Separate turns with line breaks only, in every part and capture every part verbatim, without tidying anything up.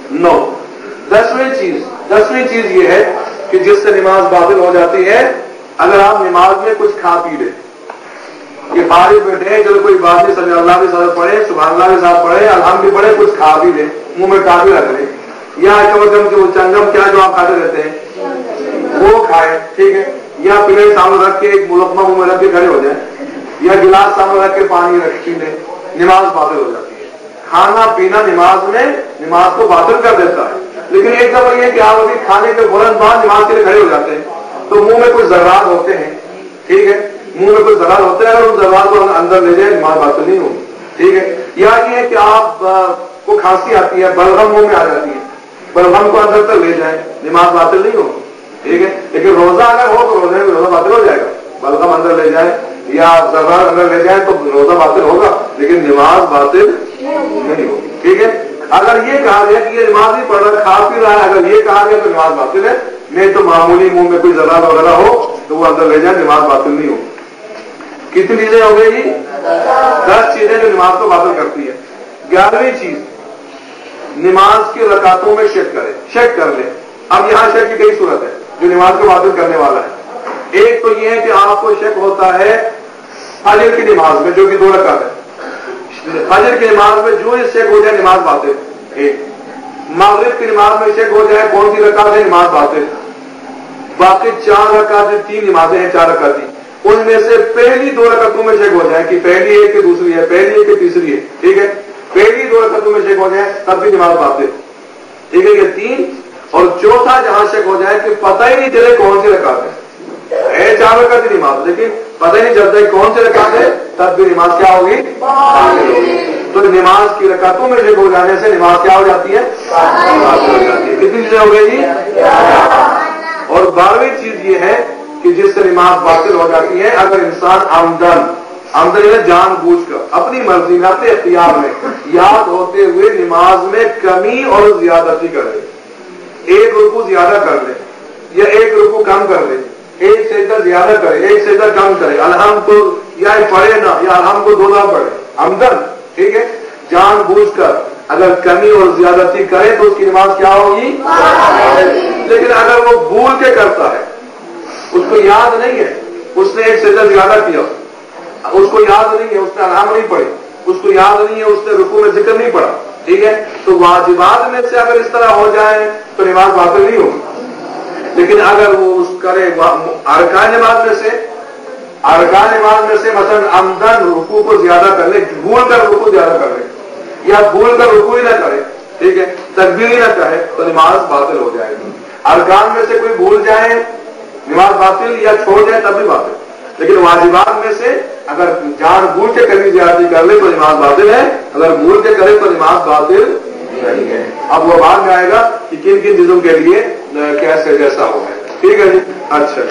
نو دسویں چیز دسویں چیز یہ ہے کہ جس سے نماز باطل ہو جاتی ہے اگر آپ نماز میں کچھ کھا پی لیں. یہ فارغ بیٹھے ہیں چلو کوئی بات نہیں, سمجھ اللہ کے ساتھ پڑھے, سبحان اللہ کے ساتھ پڑھے, الحمد بھی پڑھے, کچھ کھا بھی لیں, منہ میں ٹافی رکھ لیں, یا کم از کم جو چنگم کیا جو آپ کھاتے رہتے ہیں وہ کھائے, ٹھیک ہے, یا پلیٹ سامنے رکھ کے ایک ملقمہ منہ میں رکھ کے کھڑے ہو جائیں, یا گلاس سامنے رکھ کے پانی رکھ پی لیں, نماز باطل ہو جاتی ہے. کھانا پینا نماز میں نماز کو باطل کر دیتا ہے. لیکن ایک دفعہ یہ کہ آپ ابھی کھانے کے فوراً بعد نماز کے لیے کھڑے ہو جاتے ہیں تو منہ میں کچھ ذرات ہوتے ہیں, ٹھیک ہے, منہ میں کچھ ذرات ہوتے ہیں, اگر ان ذرات کو اندر لے جائیں نماز باطل نہیں ہوگی, ٹھیک ہے. یا یہ ہے کہ آپ کو کھانسی آتی ہے, بلغم منہ میں آ جاتی ہے, بلغم کو اندر تک لے جائیں نماز باطل نہیں ہوگی, ٹھیک ہے. لیکن روزہ اگر ہو تو روزے میں روزہ باطل ہو جائے گا. بلغم اندر لے جائیں یا ذرات اندر لے جائیں تو روزہ باطل ہوگا لیکن نماز باطل نہیں ہوگی, ٹھیک ہے. اگر یہ کہا گیا کہ یہ نماز نہیں پڑھ رہا, کھا پی رہا ہے, اگر یہ کہا گیا تو نماز باطل ہے. نہیں تو معمولی منہ میں کوئی ذرات وغیرہ ہو تو وہ اندر لے جائیں نماز باطل نہیں ہوگی. کتنی چیزیں ہو گئی؟ دس چیزیں جو نماز کو باطل کرتی ہے. گیارہویں چیز نماز کی رکعتوں میں شک کرے, شک کر لے. اب یہاں شک کی کئی صورت ہے جو نماز کو باطل کرنے والا ہے. ایک تو یہ ہے کہ آپ کو شک ہوتا ہے فجر کی نماز میں جو کہ دو رکعت ہے, فجر کی نماز میں جو شک ہو جائے نماز باطل. ایک مغرب کی نماز میں شک ہو جائے کون سی رکعت ہے نماز باطل. باقی چار رکعتیں, تین نمازیں ہیں چار رکعتیں, ان میں سے پہلی دو رکعتوں میں شک ہو جائے کہ پہلی ہے کہ دوسری ہے, پہلی ہے کہ تیسری ہے, ٹھیک ہے, پہلی دو رکعتوں میں شک ہو جائے تب بھی نماز باطل, ٹھیک ہے. یہ تین. اور چوتھا جہاں شک ہو جائے کہ پتہ ہی نہیں چلے کون سی رکعت ہے, چار رکعت کی نماز لیکن پتہ ہی نہیں چلتا ہے کون سی رکعت ہے, تب بھی نماز کیا ہوگی؟ باطل ہوگی. تو نماز کی رکعتوں میں شک ہو جانے سے نماز کیا ہو جاتی ہے؟ باطل ہو جاتی ہے. کتنی چیزیں ہو گئی جی؟ اور بارہویں چیز یہ ہے کہ جس سے نماز باطل ہو جاتی ہے اگر انسان عمدن عمدن ہے جان بوجھ کر اپنی مرضی میں اپنے اختیار میں یاد ہوتے ہوئے نماز میں کمی اور زیادتی کرے. ایک رکوع زیادہ کر لے یا ایک رکوع کم کر لے, ایک سجدہ زیادہ کرے ایک سجدہ کم کرے, الحمد کو یا پڑھے نہ یا الحمد کو دو بار پڑھے, عمدن, ٹھیک ہے, جان بوجھ کر اگر کمی اور زیادتی کرے تو اس کی نماز کیا ہوگی؟ لیکن اگر وہ بھول کے کرتا ہے, اس کو یاد نہیں ہے, اس نے ایک سجدہ زیادہ کیا, اس کو یاد نہیں ہے, اس نے الحمد نہیں پڑھی, اس کو یاد نہیں ہے, اس نے رکوع میں ذکر نہیں پڑھا, ٹھیک ہے, تو واجبات میں سے اگر اس طرح ہو جائے تو نماز باطل نہیں ہوگی. لیکن اگر وہ اس کرے ارکان نماز میں سے ارکان نماز میں سے مثلا عمدن رکوع کو زیادہ کر لے, بھول کر رکوع زیادہ کر لے یا بھول کر رکوع ہی نہ کرے, ٹھیک ہے, تکبیر ہی نہ کہے تو نماز باطل ہو جائے گی. ارکان میں سے کوئی بھول جائے نماز باطل یا چھوڑ جائے تب بھی باطل. لیکن واجبات میں سے اگر جان بوجھ کے کمی زیادتی کر لے تو نماز باطل ہے, اگر بھول کے کرے تو نماز باطل نہیں ہے. اب وہ بعد میں آئے گا کہ کن کن چیزوں کے لیے کیسے جیسا ہو گیا, ٹھیک ہے جی. اچھا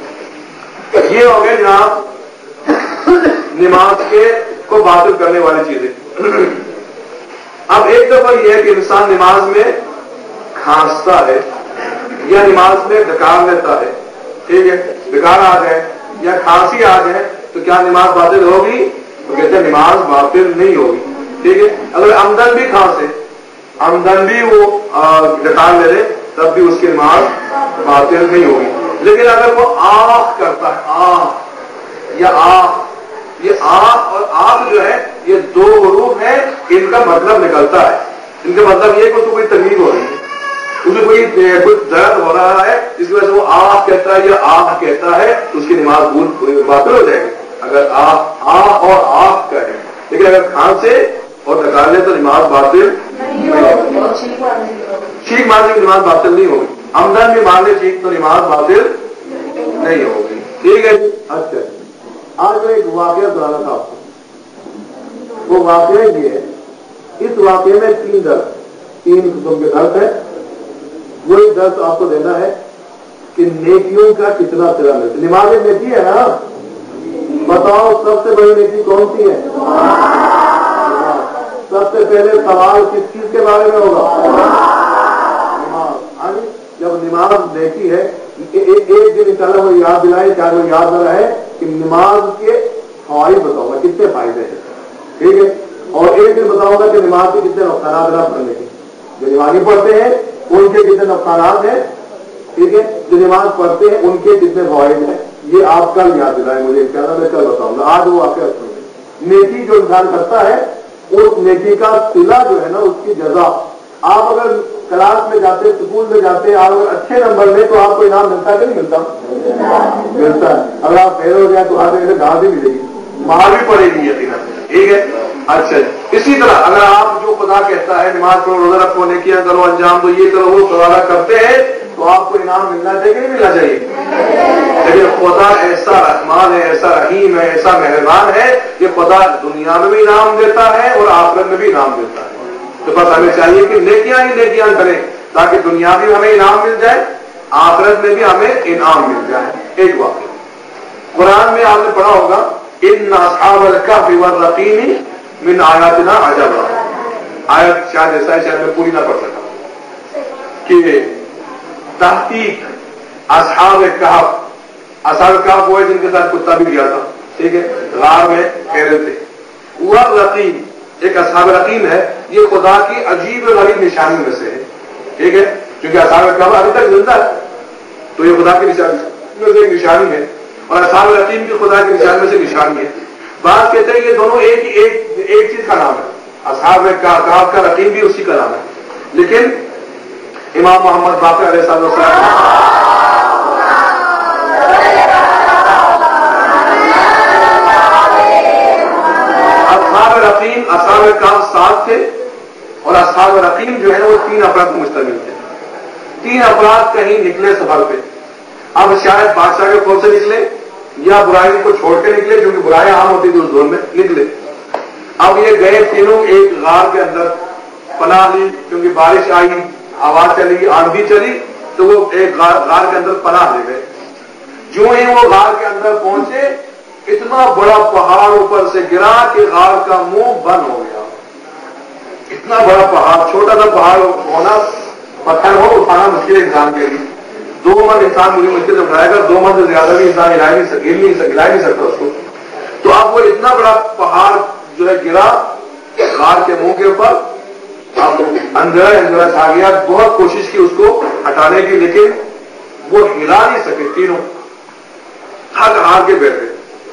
یہ ہو گئے جناب نماز کے کو باطل کرنے والی چیزیں. اب ایک دفعہ یہ ہے کہ انسان نماز میں کھانستا ہے یا نماز میں ڈکار لیتا ہے, ٹھیک ہے, ڈکار آ جائے یا کھانسی آ جائے تو کیا نماز باطل ہوگی؟ تو کہتے ہیں نماز باطل نہیں ہوگی, ٹھیک ہے. اگر عمدن بھی کھانسے عمدن بھی وہ ڈکار لے لے تب بھی اس کی نماز باطل نہیں ہوگی. لیکن اگر وہ آہ کرتا ہے, آہ یا آہ, یہ آہ اور آہ جو ہے یہ دو حروف ہیں, ان کا مطلب نکلتا ہے, ان کا مطلب یہ کہ اس کو کوئی تکلیف ہو رہی ہے, اسے کوئی کچھ درد ہو رہا ہے, اس کی وجہ سے وہ آہ کہتا ہے یا آہ کہتا ہے تو اس کی نماز بھول باطل ہو جائے گی اگر آہ آہ اور آہ کہے. لیکن اگر کھانسے اور ڈکار لے تو نماز باطل نہیں ہوگی. چھینک مارنے کی نماز باطل نہیں ہوگی, عمدن بھی مارنے چھینک تو نماز باطل نہیں ہوگی, ٹھیک ہے. اچھا آج میں ایک واقعہ سنانا تھا آپ کو. وہ واقعہ یہ ہے, اس واقعے میں تین درد تین قسم کے درد ہے. وہی درد آپ کو دینا ہے کہ نیکیوں کا کتنا طرح ہے. نماز نیکی ہے نا, بتاؤ سب سے بڑی نیکی کون سی ہے؟ سب سے پہلے سوال کس چیز کے بارے میں ہوگا؟ نماز. جب نماز نیکی ہے, ایک دن انشاءاللہ وہ یاد دلائے, چاہے وہ یاد نہ رہے, کہ نماز کے فوائد بتاؤں گا کتنے فائدے ہیں, ٹھیک ہے, اور ایک دن بتاؤں گا کہ نماز کے کتنے نقصانات ہیں پڑھنے کے, جو नमाज नहीं पढ़ते हैं उनके कितने नुकसानात हैं, ठीक है, जो नमाज पढ़ते हैं उनके कितने फायदे हैं, ये आप कल याद दिलाएं मुझे, क्या मैं कल बताऊंगा, आज वो वाकई सुनिए। नेकी जो इंसान करता है उस नेकी का सिला जो है ना, उसकी जजा, आप अगर क्लास में जाते, स्कूल में जाते, आप अगर अच्छे नंबर में तो आपको इनाम मिलता है कि नहीं मिलता? मिलता है। अगर आप फेल हो जाए तो हाथ में गांव भी मिलेगी, मार भी पड़ेगी यकीनन, ठीक है। अच्छा, इसी तरह अगर आप जो खुदा कहता है नमाज पढ़ो, रोजा रखो, नेकियां करो, अंजाम दो, ये करो, वो करो, करते हैं तो आपको इनाम मिलना चाहिए कि नहीं मिलना चाहिए? लेकिन खुदा ऐसा रहमान है, ऐसा रहीम है, ऐसा मेहरबान है कि खुदा दुनिया में भी इनाम देता है और आखिरत में भी इनाम देता है। तो बस हमें चाहिए कि नेकियां ही नेकियां करें ताकि दुनिया में हमें इनाम मिल जाए, आखिरत में भी हमें इनाम मिल जाए। एक वाक्य कुरान में आपने पढ़ा होगा, इन्ना अस्हाबल कहफ़ि वर्रक़ीम मिन आयातिना अजबा। आयत शायद ऐसा है, शायद मैं पूरी ना पढ़ सका कि तहकीक अस्हाब कहफ़, अस्हाब कहफ़ वो है जिनके साथ कुत्ता भी गया था, ठीक है, गार में ठहरे थे। वर्रक़ीम एक अस्हाब रक़ीम है, ये खुदा की अजीब गरीब निशानी में से है, ठीक है, क्योंकि अस्हाब कहफ़ अभी तक जिंदा है तो ये खुदा की निशानी में से एक निशानी है, और अस्हाब रक़ीम की खुदा की निशानी में से निशानी है। बात कहते हैं ये दोनों एक एक एक चीज का नाम है, अस्हाब कहफ़ का रक़ीम भी उसी का नाम है, लेकिन इमाम मोहम्मद बाक़र अलैहिस्सलाम अस्हाब रक़ीम अस्हाब कहफ़ सात थे और अस्हाब रक़ीम जो है वो तीन अफराद को मुश्तमिल थे। तीन अफराद कहीं निकले सफर पे, अब शायद बादशाह के खौफ से निकले या बुराई को छोड़ के निकले, क्योंकि बुराई आम होती थी उस दौर में, निकले। अब ये गए तीनों एक गार के अंदर पनाह ली, क्योंकि बारिश आई, हवा चली, आंधी चली, तो वो एक गार, गार के अंदर पनाह ले गए। जो ही वो गार के अंदर पहुंचे, इतना बड़ा पहाड़ ऊपर से गिरा कि गार का मुंह बंद हो गया। इतना बड़ा पहाड़, छोटा सा पहाड़ होना, पत्थर हो उठाना मुश्किल इंसान के लिए, दो मन इंसान मुझे मुश्किल से उठाएगा, दो मन से ज्यादा भी इंसान हिला नहीं हिल नहीं हिला नहीं सकता उसको। तो अब वो इतना बड़ा पहाड़ जो है गिरा गार के मुंह के ऊपर, अब अंधेरा अंधेरा छा गया। बहुत कोशिश की उसको हटाने की, लेकिन वो हिला नहीं सके, तीनों थक हार के बैठे।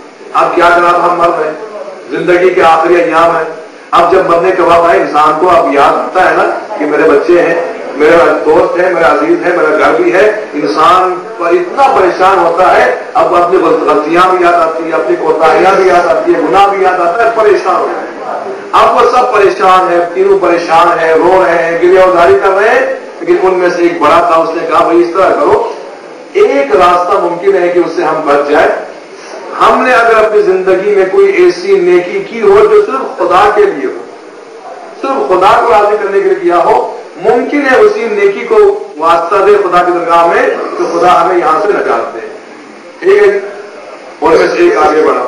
अब क्या करा, हम मर रहे, जिंदगी के आखिरी अय्याम है। अब जब मरने के बाद आए इंसान को अब याद आता है ना कि मेरे बच्चे हैं, मेरा दोस्त है, मेरा अजीज है, मेरा घर भी है। इंसान पर इतना परेशान होता है, अब अपनी गलतियां भी याद आती है, अपनी कोताहियां भी याद आती है, गुनाह भी याद आता है, परेशान हो जाए। अब वो सब परेशान है, तीनों परेशान है, रो रहे हैं, गिरियावजारी कर रहे हैं, लेकिन उनमें से एक बड़ा था, उसने कहा भाई इस तरह करो, एक रास्ता मुमकिन है कि उससे हम बच जाए। हमने अगर अपनी जिंदगी में कोई ऐसी नेकी की हो जो सिर्फ खुदा के लिए हो, सिर्फ खुदा को राजी करने के लिए किया हो, मुमकिन है उसी नेकी को वास्ता दे खुदा की दरगाह में, तो खुदा हमें यहां से नजात दे, ठीक है। और में से एक आगे बढ़ा,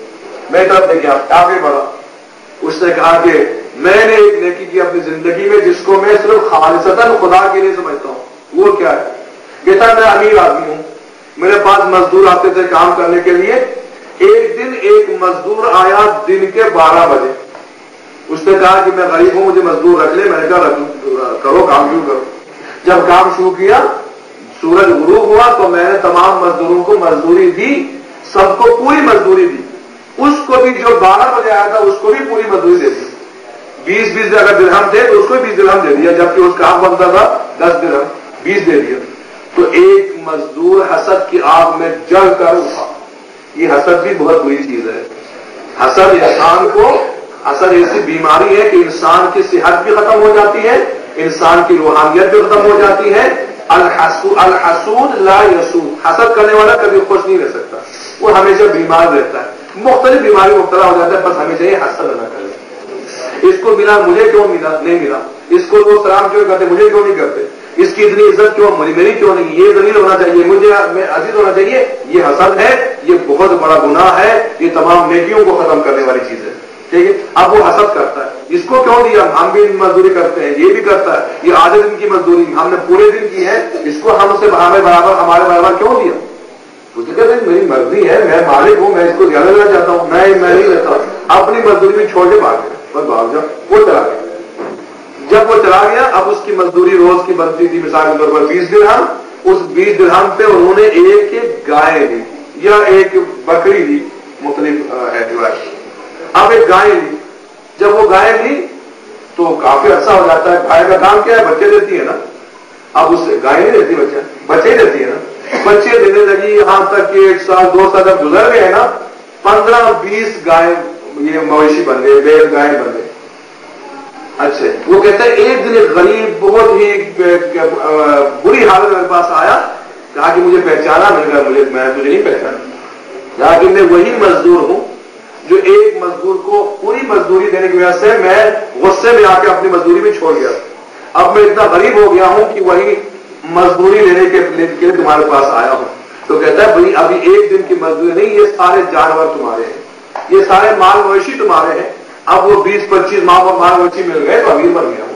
मैं तरफ देखिए आगे बढ़ा, उसने कहा कि मैंने एक नेकी की अपनी जिंदगी में जिसको मैं सिर्फ खालिसतन खुदा के लिए समझता हूं। वो क्या है? कहता मैं अमीर आदमी हूं, मेरे पास मजदूर आते थे काम करने के लिए। एक दिन एक मजदूर आया दिन के बारह बजे, उसने कहा कि मैं गरीब हूं, मुझे मजदूर रख ले। मैंने कहा करो, काम शुरू करो। जब काम शुरू किया, सूरज गुरूब हुआ तो मैंने तमाम मजदूरों को मजदूरी दी, सबको पूरी मजदूरी दी। उसको भी जो बारह बजे आया था उसको भी पूरी मजदूरी दे दी। बीस बीस अगर दिरहम थे तो उसको बीस दिरहम दे दिया, जबकि उसका काम बनता था दस दिरहम, बीस दे दिया। तो एक मजदूर हसद की आग में जल कर उठा। ये हसद भी बहुत बुरी चीज है। हसद इंसान को, हसद ऐसी बीमारी है कि इंसान की सेहत भी खत्म हो जाती है, इंसान की रूहानियत भी खत्म हो जाती है। अल-हसूद अल-हसूद ला यसूद, हसद करने वाला कभी खुश नहीं रह सकता, वो हमेशा बीमार रहता है, मुख्तलिफ बीमारी मुब्तला हो जाता है। बस हमेशा ये हसद न करे, इसको मिला मुझे क्यों मिला नहीं मिला, इसको लोग सलाम क्यों करते मुझे क्यों नहीं करते, इसकी इतनी इज्जत क्यों मुझे मेरी क्यों नहीं, ये जलील होना चाहिए, मुझे मैं अजीज होना चाहिए। ये हसद है, ये बहुत बड़ा गुनाह है, ये तमाम नेकियों को खत्म करने वाली चीज है, ठीक है। अब वो हसद करता है, इसको क्यों दिया, हम भी मजदूरी करते हैं, ये भी करता है, ये आधे दिन की मजदूरी हमने पूरे दिन की है, इसको हमसे हमें बराबर हमारे बराबर क्यों दिया। उसने कहते मेरी मर्जी है, मैं मालिक हूं, मैं इसको ज्यादा देना चाहता हूं, मैं मैं नहीं लेता, अपनी मजदूरी भी छोड़ के भाग गए, बस भाग जाओ। वो चला गया। جب وہ چلا گیا اب اس کی مزدوری روز کی بنتی تھی مثال کے طور پر بیس درہم، اس بیس درہم پہ انہوں نے ایک ایک گائے لی یا ایک بکری لی، مختلف ہے روایت، اب ایک گائے لی، جب وہ گائے لی تو کافی عرصہ ہو جاتا ہے، گائے کا کام کیا ہے بچے دیتی ہے نا، اب اس سے گائے نہیں دیتی بچہ، بچے ہی دیتی ہے نا، بچے دینے لگی یہاں تک کہ ایک سال دو سال جب گزر گئے نا پندرہ بیس گائے یہ مویشی بن گئے، بیل گائے بن گئے. اچھا وہ کہتا ہے ایک دن ایک غریب بہت ہی بری حالت میرے پاس آیا، کہا کہ مجھے پہچانا، میں نے کہا مجھے میں تجھے نہیں پہچانا، کہا کہ میں وہی مزدور ہوں جو ایک مزدور کو پوری مزدوری دینے کی وجہ سے میں غصے میں آ کے اپنی مزدوری میں چھوڑ گیا، اب میں اتنا غریب ہو گیا ہوں کہ وہی مزدوری لینے کے لیے تمہارے پاس آیا ہوں. تو کہتا ہے بھائی ابھی ایک دن کی مزدوری نہیں، یہ سارے جانور تمہارے ہیں، یہ سارے مال مویشی تمہارے ہیں، اب وہ بیس پچیس ماہ مال مویشی مل گئے تو امیر بن گیا.